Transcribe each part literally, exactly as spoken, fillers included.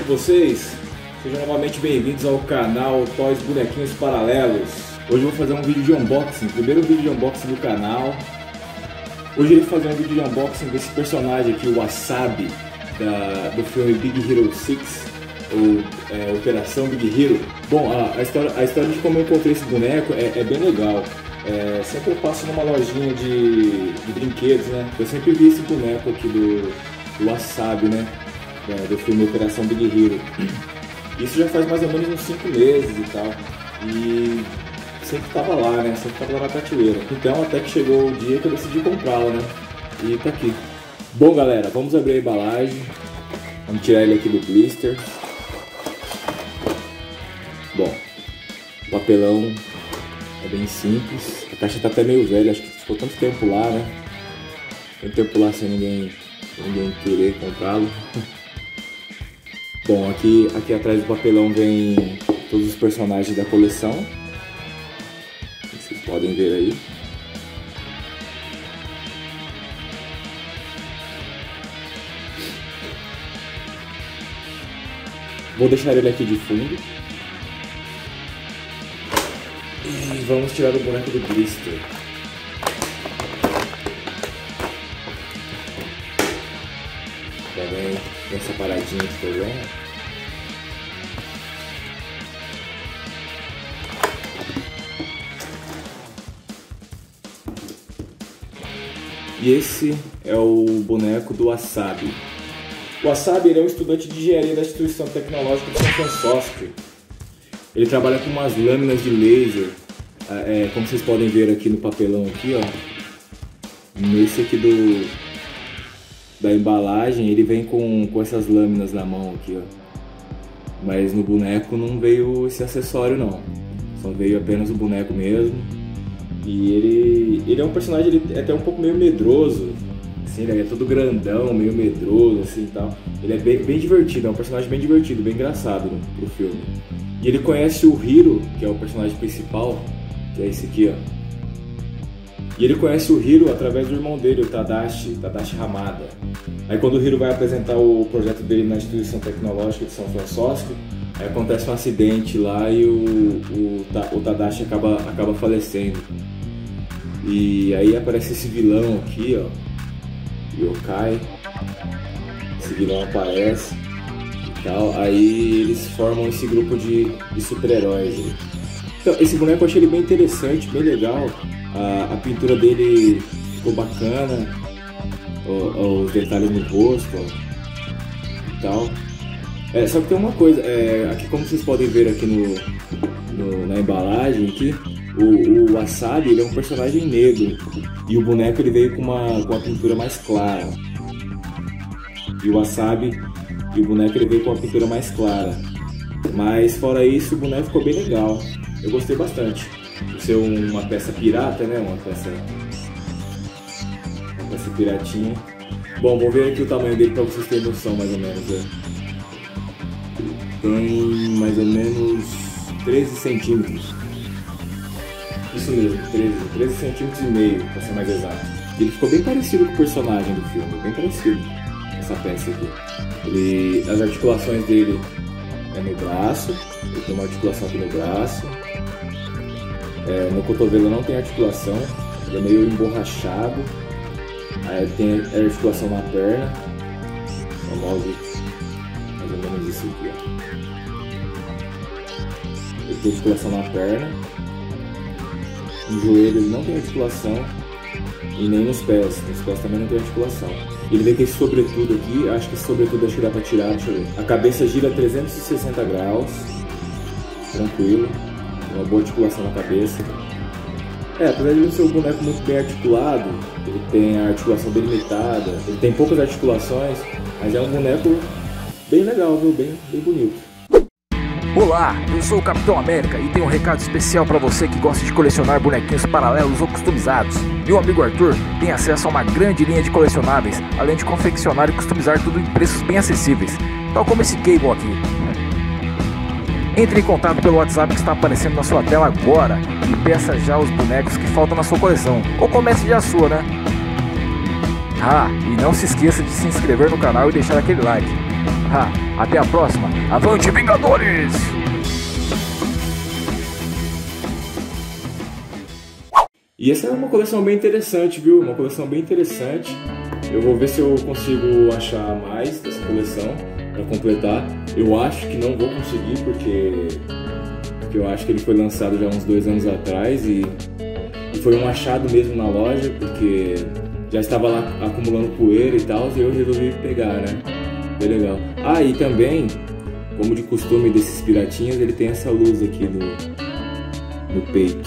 com vocês? Sejam novamente bem-vindos ao canal Toys Bonequinhos Paralelos. Hoje eu vou fazer um vídeo de unboxing, primeiro vídeo de unboxing do canal. Hoje eu vou fazer um vídeo de unboxing desse personagem aqui, o Wasabi, da, do filme Big Hero seis, ou é, Operação Big Hero. Bom, a, a, história, a história de como eu encontrei esse boneco é, é bem legal. É, sempre eu passo numa lojinha de, de brinquedos, né? Eu sempre vi esse boneco aqui do, do Wasabi, né? É, do filme Operação Big Hero. Isso já faz mais ou menos uns cinco meses e tal. E sempre tava lá, né? Sempre tava lá na prateleira. Então até que chegou o dia que eu decidi comprá-lo, né? E tá aqui. Bom, galera, vamos abrir a embalagem. Vamos tirar ele aqui do blister. Bom, o papelão é bem simples. A caixa tá até meio velha, acho que ficou tanto tempo lá, né? Tanto tempo lá sem ninguém, sem ninguém querer comprá-lo. Bom, aqui, aqui atrás do papelão vem todos os personagens da coleção. Vocês podem ver aí. Vou deixar ele aqui de fundo. E vamos tirar o boneco do blister. Também tem essa paradinha aqui, tá vendo? E esse é o boneco do Wasabi. O Wasabi ele é um estudante de engenharia da instituição tecnológica de São Francisco. Ele trabalha com umas lâminas de laser, é, como vocês podem ver aqui no papelão aqui, ó. Nesse aqui do da embalagem, ele vem com, com essas lâminas na mão aqui, ó. Mas no boneco não veio esse acessório não. Só veio apenas o boneco mesmo. E ele, ele é um personagem, ele é até um pouco meio medroso. Assim, ele é todo grandão, meio medroso assim e tal. Ele é bem, bem divertido, é um personagem bem divertido, bem engraçado pro filme. E ele conhece o Hiro, que é o personagem principal, que é esse aqui, ó. E ele conhece o Hiro através do irmão dele, o Tadashi, Tadashi Hamada. Aí quando o Hiro vai apresentar o projeto dele na instituição tecnológica de São Francisco, aí acontece um acidente lá e o, o, o Tadashi acaba, acaba falecendo. E aí aparece esse vilão aqui, ó, Yokai. Esse vilão aparece e tal. Aí eles formam esse grupo de, de super-heróis. Então, esse boneco eu achei ele bem interessante, bem legal. A, a pintura dele ficou bacana, o, os detalhes no rosto, ó, e tal. É, só que tem uma coisa, é, aqui como vocês podem ver aqui no, no, na embalagem aqui, o, o Wasabi ele é um personagem negro e o boneco ele veio com uma, com uma pintura mais clara. E o Wasabi e o boneco ele veio com uma pintura mais clara. Mas fora isso o boneco ficou bem legal, eu gostei bastante. Por ser uma peça pirata, né? Uma peça, uma peça piratinha. Bom, vou ver aqui o tamanho dele para vocês terem noção mais ou menos. Né? Tem mais ou menos treze centímetros. Isso mesmo, treze, treze centímetros e meio, para ser mais exato. Ele ficou bem parecido com o personagem do filme, bem parecido essa peça aqui. Ele, as articulações dele é no braço, ele tem uma articulação aqui no braço. É, no cotovelo não tem articulação, ele é meio emborrachado. Aí tem a articulação na perna. Vamos ver mais ou menos isso aqui, ó. Ele tem articulação na perna. No joelho ele não tem articulação. E nem nos pés, nos pés também não tem articulação. Ele vem com esse sobretudo aqui, acho que esse sobretudo acho que dá pra tirar, deixa eu ver. A cabeça gira trezentos e sessenta graus, tranquilo. Uma boa articulação na cabeça. É, apesar de não ser um boneco muito bem articulado, ele tem a articulação delimitada, ele tem poucas articulações, mas é um boneco bem legal, viu? Bem, bem bonito. Olá, eu sou o Capitão América e tenho um recado especial para você que gosta de colecionar bonequinhos paralelos ou customizados. Meu amigo Arthur tem acesso a uma grande linha de colecionáveis, além de confeccionar e customizar tudo em preços bem acessíveis, tal como esse cable aqui. Entre em contato pelo WhatsApp que está aparecendo na sua tela agora e peça já os bonecos que faltam na sua coleção. Ou comece já a sua, né? Ah, e não se esqueça de se inscrever no canal e deixar aquele like. Ha, até a próxima. Avante, Vingadores! E essa é uma coleção bem interessante, viu? Uma coleção bem interessante. Eu vou ver se eu consigo achar mais dessa coleção para completar. Eu acho que não vou conseguir porque, porque eu acho que ele foi lançado já uns dois anos atrás e, e foi um achado mesmo na loja, porque já estava lá acumulando poeira e tal, e eu resolvi pegar, né? Bem legal. Ah, e também, como de costume desses piratinhas, ele tem essa luz aqui no, no peito.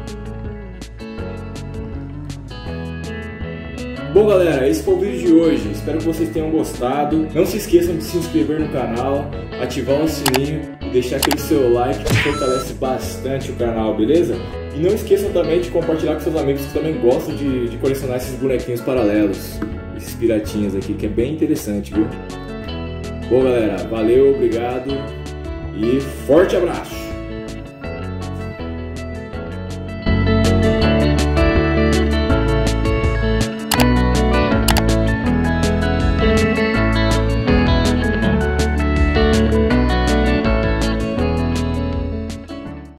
Bom galera, esse foi o vídeo de hoje, espero que vocês tenham gostado. Não se esqueçam de se inscrever no canal, ativar o sininho e deixar aquele seu like que fortalece bastante o canal, beleza? E não esqueçam também de compartilhar com seus amigos que também gostam de, de colecionar esses bonequinhos paralelos, esses piratinhas aqui, que é bem interessante, viu? Bom galera, valeu, obrigado e forte abraço!